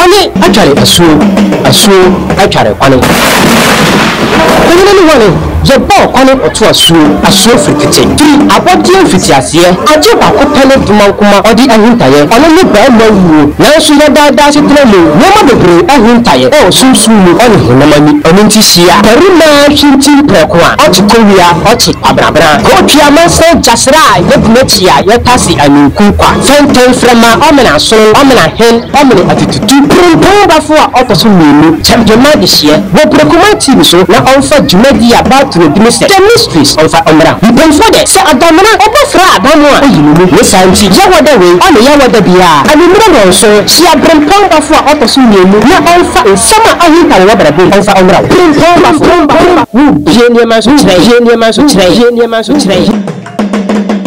Quani, actually, a swoop, actually, Quani. Your ball calling or to a swoop for kitchen. I bought you for here. I took a couple of Makuma or the Ahuntaye, and only bad no. Now she had that it no one of the Ahuntaye, oh, soon on Hunamani, on Intisia, the Rima, Shinti, Prequa, or to Korea, or to Abrabra. Go to your master, just right, let Netia, your Tassi, and Kuka. Fountain from my Omena, so Omena Hen, Omena attitude. Pumba for opportunity, champion this year, what Prekumati so now offer Jumedia about to the mysteries of Omra. You can for that, so a domina, open for Adamwa. Miss Auntie, Yawada way, on the Yawada Bia, and remember also, she had been Pumba for opportunity, not offer in summer Ahita Wabra of Omra. Pumba, Genius, Genius, Genius, Genius.